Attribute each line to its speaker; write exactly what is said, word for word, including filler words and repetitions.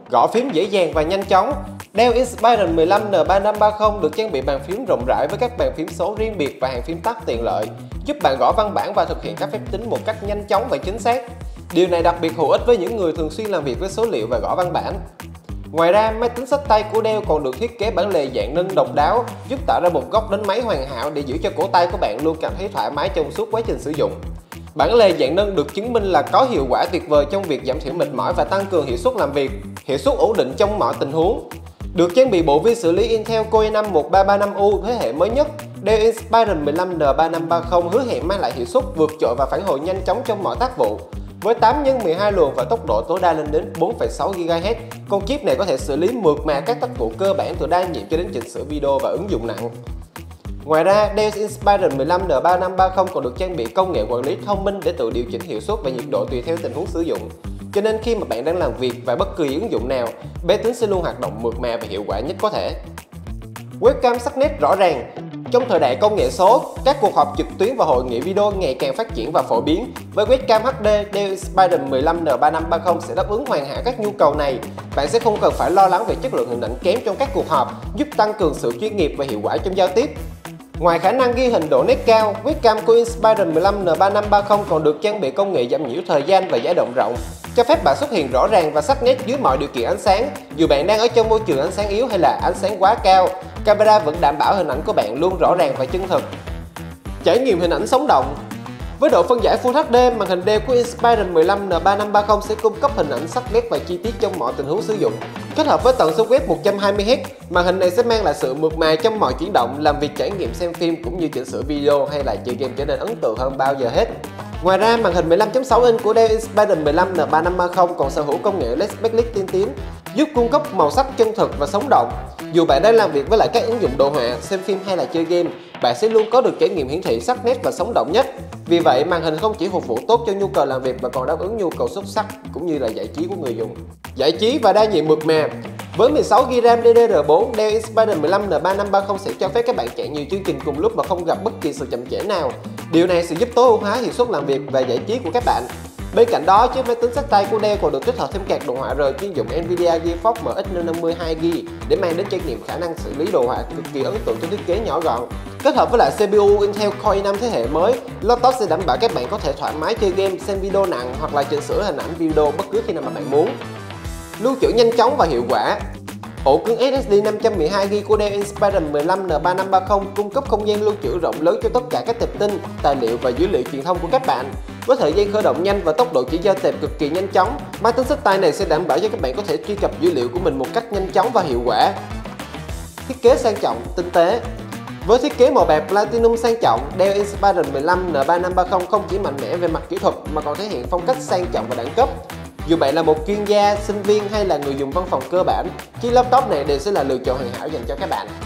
Speaker 1: Gõ phím dễ dàng và nhanh chóng. Dell Inspiron mười lăm N ba năm ba không được trang bị bàn phím rộng rãi với các bàn phím số riêng biệt và hàng phím tắt tiện lợi, giúp bạn gõ văn bản và thực hiện các phép tính một cách nhanh chóng và chính xác. Điều này đặc biệt hữu ích với những người thường xuyên làm việc với số liệu và gõ văn bản. Ngoài ra, máy tính xách tay của Dell còn được thiết kế bản lề dạng nâng độc đáo, giúp tạo ra một góc đánh máy hoàn hảo để giữ cho cổ tay của bạn luôn cảm thấy thoải mái trong suốt quá trình sử dụng. Bản lề dạng nâng được chứng minh là có hiệu quả tuyệt vời trong việc giảm thiểu mệt mỏi và tăng cường hiệu suất làm việc, hiệu suất ổn định trong mọi tình huống. Được trang bị bộ vi xử lý Intel Core i năm một ba ba năm U thế hệ mới nhất, Dell Inspiron mười lăm N ba năm ba không hứa hẹn mang lại hiệu suất vượt trội và phản hồi nhanh chóng trong mọi tác vụ. Với tám nhân mười hai luồng và tốc độ tối đa lên đến bốn phẩy sáu gi ga héc, con chip này có thể xử lý mượt mà các tác vụ cơ bản từ đa nhiệm cho đến chỉnh sửa video và ứng dụng nặng. Ngoài ra, Dell Inspiron mười lăm N ba năm ba không còn được trang bị công nghệ quản lý thông minh để tự điều chỉnh hiệu suất và nhiệt độ tùy theo tình huống sử dụng. Cho nên khi mà bạn đang làm việc và bất kỳ ứng dụng nào, máy tính sẽ luôn hoạt động mượt mà và hiệu quả nhất có thể. Webcam sắc nét rõ ràng. Trong thời đại công nghệ số, các cuộc họp trực tuyến và hội nghị video ngày càng phát triển và phổ biến. Với webcam hát đê, Dell Inspiron mười lăm N ba năm ba không sẽ đáp ứng hoàn hảo các nhu cầu này. Bạn sẽ không cần phải lo lắng về chất lượng hình ảnh kém trong các cuộc họp, giúp tăng cường sự chuyên nghiệp và hiệu quả trong giao tiếp. Ngoài khả năng ghi hình độ nét cao, webcam của Inspiron mười lăm N ba năm ba không còn được trang bị công nghệ giảm nhiễu thời gian và giải động rộng, cho phép bạn xuất hiện rõ ràng và sắc nét dưới mọi điều kiện ánh sáng, dù bạn đang ở trong môi trường ánh sáng yếu hay là ánh sáng quá cao. Camera vẫn đảm bảo hình ảnh của bạn luôn rõ ràng và chân thực. Trải nghiệm hình ảnh sống động. Với độ phân giải Full hát đê, màn hình Dell của Inspiron mười lăm N ba năm ba không sẽ cung cấp hình ảnh sắc nét và chi tiết trong mọi tình huống sử dụng. Kết hợp với tần số quét một trăm hai mươi héc, màn hình này sẽ mang lại sự mượt mà trong mọi chuyển động, làm việc trải nghiệm xem phim cũng như chỉnh sửa video hay là chơi game trở nên ấn tượng hơn bao giờ hết. Ngoài ra, màn hình mười lăm chấm sáu inch của Dell Inspiron mười lăm N ba năm ba không còn sở hữu công nghệ led backlit tiên tiến, giúp cung cấp màu sắc chân thực và sống động. Dù bạn đang làm việc với lại các ứng dụng đồ họa, xem phim hay là chơi game, bạn sẽ luôn có được trải nghiệm hiển thị sắc nét và sống động nhất. Vì vậy, màn hình không chỉ phục vụ tốt cho nhu cầu làm việc mà còn đáp ứng nhu cầu xuất sắc cũng như là giải trí của người dùng. Giải trí và đa nhiệm mượt mà. Với mười sáu gi ga ram D D R bốn, Dell Inspiron mười lăm N ba năm ba không sẽ cho phép các bạn chạy nhiều chương trình cùng lúc mà không gặp bất kỳ sự chậm trễ nào. Điều này sẽ giúp tối ưu hóa hiệu suất làm việc và giải trí của các bạn. Bên cạnh đó, chiếc máy tính xách tay của Dell còn được tích hợp thêm card đồ họa R chuyên dụng Nvidia GeForce M X năm mươi hai gi ga bai để mang đến trải nghiệm khả năng xử lý đồ họa cực kỳ ấn tượng trong thiết kế nhỏ gọn. Kết hợp với lại xê pê u Intel Core i năm thế hệ mới, laptop sẽ đảm bảo các bạn có thể thoải mái chơi game, xem video nặng hoặc là chỉnh sửa hình ảnh video bất cứ khi nào mà bạn muốn. Lưu trữ nhanh chóng và hiệu quả. Ổ cứng ét ét đê năm trăm mười hai gi ga bai của Dell Inspiron mười lăm N ba năm ba không cung cấp không gian lưu trữ rộng lớn cho tất cả các tệp tin, tài liệu và dữ liệu truyền thông của các bạn. Với thời gian khởi động nhanh và tốc độ chuyển giao tệp cực kỳ nhanh chóng, máy tính xách tay này sẽ đảm bảo cho các bạn có thể truy cập dữ liệu của mình một cách nhanh chóng và hiệu quả. Thiết kế sang trọng, tinh tế. Với thiết kế màu bạc Platinum sang trọng, Dell Inspiron mười lăm N ba năm ba không không chỉ mạnh mẽ về mặt kỹ thuật mà còn thể hiện phong cách sang trọng và đẳng cấp. Dù bạn là một chuyên gia, sinh viên hay là người dùng văn phòng cơ bản, chiếc laptop này đều sẽ là lựa chọn hoàn hảo dành cho các bạn.